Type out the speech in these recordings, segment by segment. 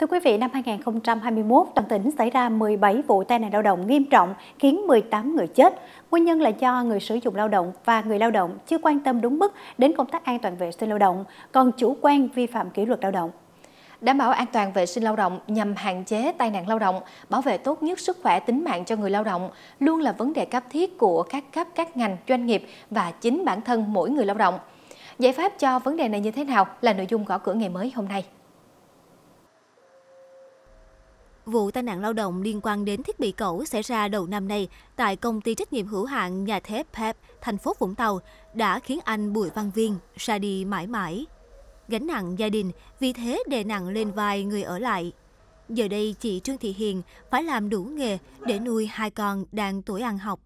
Thưa quý vị, năm 2021, toàn tỉnh xảy ra 17 vụ tai nạn lao động nghiêm trọng khiến 18 người chết. Nguyên nhân là do người sử dụng lao động và người lao động chưa quan tâm đúng mức đến công tác an toàn vệ sinh lao động, còn chủ quan vi phạm kỷ luật lao động. Đảm bảo an toàn vệ sinh lao động nhằm hạn chế tai nạn lao động, bảo vệ tốt nhất sức khỏe tính mạng cho người lao động luôn là vấn đề cấp thiết của các cấp, các ngành, doanh nghiệp và chính bản thân mỗi người lao động. Giải pháp cho vấn đề này như thế nào là nội dung gõ cửa ngày mới hôm nay. Vụ tai nạn lao động liên quan đến thiết bị cẩu xảy ra đầu năm nay tại công ty trách nhiệm hữu hạn nhà thép PEP, thành phố Vũng Tàu đã khiến anh Bùi Văn Viên ra đi mãi mãi. Gánh nặng gia đình vì thế đè nặng lên vai người ở lại. Giờ đây chị Trương Thị Hiền phải làm đủ nghề để nuôi hai con đang tuổi ăn học.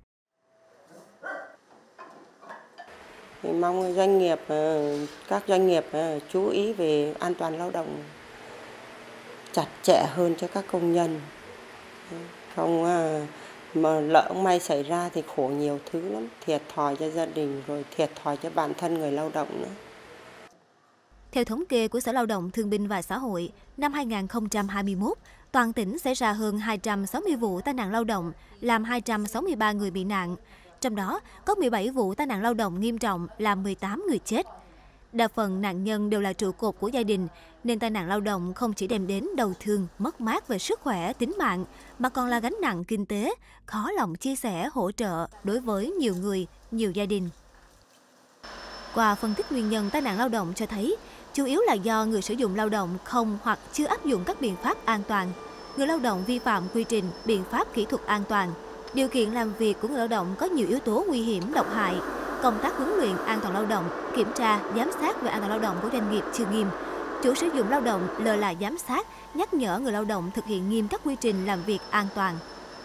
Thì mong các doanh nghiệp chú ý về an toàn lao động chặt chẽ hơn cho các công nhân. Không mà lỡ may xảy ra thì khổ nhiều thứ lắm, thiệt thòi cho gia đình rồi thiệt thòi cho bản thân người lao động nữa. Theo thống kê của Sở Lao động Thương binh và Xã hội, năm 2021, toàn tỉnh xảy ra hơn 260 vụ tai nạn lao động, làm 263 người bị nạn. Trong đó, có 17 vụ tai nạn lao động nghiêm trọng, làm 18 người chết. Đa phần nạn nhân đều là trụ cột của gia đình, nên tai nạn lao động không chỉ đem đến đau thương, mất mát về sức khỏe, tính mạng, mà còn là gánh nặng kinh tế, khó lòng chia sẻ, hỗ trợ đối với nhiều người, nhiều gia đình. Qua phân tích nguyên nhân tai nạn lao động cho thấy, chủ yếu là do người sử dụng lao động không hoặc chưa áp dụng các biện pháp an toàn. Người lao động vi phạm quy trình, biện pháp kỹ thuật an toàn. Điều kiện làm việc của người lao động có nhiều yếu tố nguy hiểm, độc hại. Công tác huấn luyện an toàn lao động, kiểm tra, giám sát về an toàn lao động của doanh nghiệp chưa nghiêm. Chủ sử dụng lao động lơ là giám sát, nhắc nhở người lao động thực hiện nghiêm các quy trình làm việc an toàn.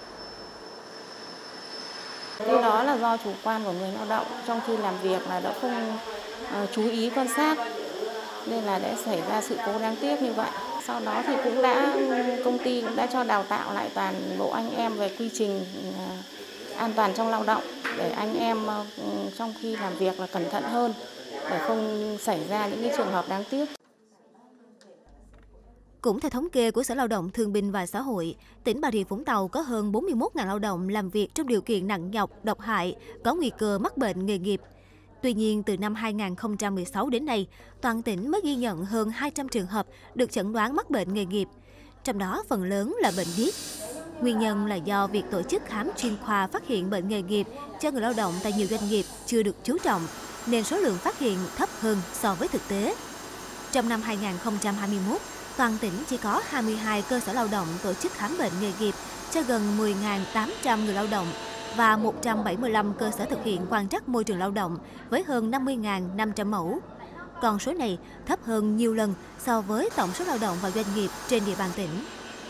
Cái đó là do chủ quan của người lao động trong khi làm việc là đã không chú ý quan sát, nên là đã xảy ra sự cố đáng tiếc như vậy. Sau đó thì công ty cũng đã cho đào tạo lại toàn bộ anh em về quy trình an toàn trong lao động để anh em trong khi làm việc là cẩn thận hơn để không xảy ra những cái trường hợp đáng tiếc. Cũng theo thống kê của Sở Lao động Thương binh và Xã hội, tỉnh Bà Rịa Vũng Tàu có hơn 41.000 lao động làm việc trong điều kiện nặng nhọc, độc hại, có nguy cơ mắc bệnh nghề nghiệp. Tuy nhiên, từ năm 2016 đến nay, toàn tỉnh mới ghi nhận hơn 200 trường hợp được chẩn đoán mắc bệnh nghề nghiệp. Trong đó, phần lớn là bệnh điếc. Nguyên nhân là do việc tổ chức khám chuyên khoa phát hiện bệnh nghề nghiệp cho người lao động tại nhiều doanh nghiệp chưa được chú trọng, nên số lượng phát hiện thấp hơn so với thực tế. Trong năm 2021, toàn tỉnh chỉ có 22 cơ sở lao động tổ chức khám bệnh nghề nghiệp cho gần 10.800 người lao động và 175 cơ sở thực hiện quan trắc môi trường lao động với hơn 50.500 mẫu. Con số này thấp hơn nhiều lần so với tổng số lao động và doanh nghiệp trên địa bàn tỉnh.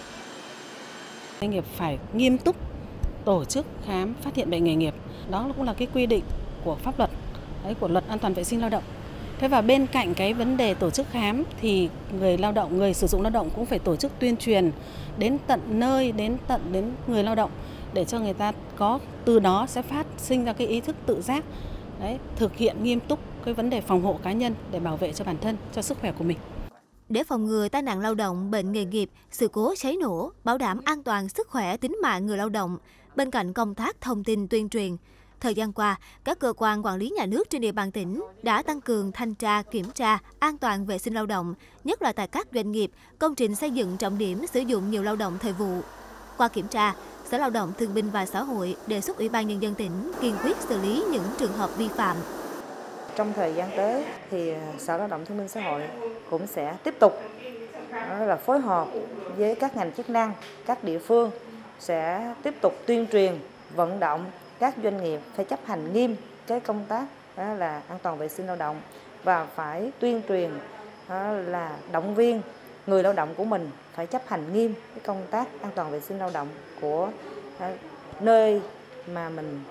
Doanh nghiệp phải nghiêm túc tổ chức khám phát hiện bệnh nghề nghiệp. Đó cũng là cái quy định của pháp luật, của luật an toàn vệ sinh lao động. Thế và bên cạnh cái vấn đề tổ chức khám thì người sử dụng lao động cũng phải tổ chức tuyên truyền đến tận nơi, đến người lao động để cho người ta có từ đó sẽ phát sinh ra cái ý thức tự giác, thực hiện nghiêm túc cái vấn đề phòng hộ cá nhân để bảo vệ cho bản thân, cho sức khỏe của mình. Để phòng ngừa tai nạn lao động, bệnh nghề nghiệp, sự cố cháy nổ, bảo đảm an toàn sức khỏe tính mạng người lao động, bên cạnh công tác thông tin tuyên truyền, thời gian qua, các cơ quan quản lý nhà nước trên địa bàn tỉnh đã tăng cường thanh tra, kiểm tra an toàn vệ sinh lao động, nhất là tại các doanh nghiệp, công trình xây dựng trọng điểm sử dụng nhiều lao động thời vụ. Qua kiểm tra, Sở Lao động Thương binh và Xã hội đề xuất Ủy ban Nhân dân tỉnh kiên quyết xử lý những trường hợp vi phạm. Trong thời gian tới thì Sở Lao động Thương binh Xã hội cũng sẽ tiếp tục phối hợp với các ngành chức năng, các địa phương sẽ tiếp tục tuyên truyền, vận động các doanh nghiệp phải chấp hành nghiêm cái công tác là an toàn vệ sinh lao động và phải tuyên truyền là động viên người lao động của mình phải chấp hành nghiêm cái công tác an toàn vệ sinh lao động của nơi mà mình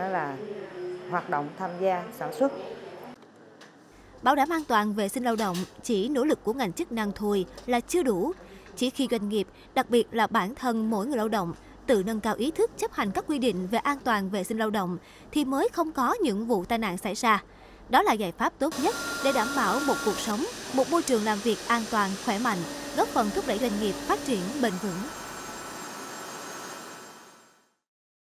hoạt động tham gia sản xuất. Bảo đảm an toàn vệ sinh lao động chỉ nỗ lực của ngành chức năng thôi là chưa đủ. Chỉ khi doanh nghiệp, đặc biệt là bản thân mỗi người lao động, tự nâng cao ý thức chấp hành các quy định về an toàn vệ sinh lao động thì mới không có những vụ tai nạn xảy ra. Đó là giải pháp tốt nhất để đảm bảo một cuộc sống một môi trường làm việc an toàn, khỏe mạnh, góp phần thúc đẩy doanh nghiệp phát triển bền vững.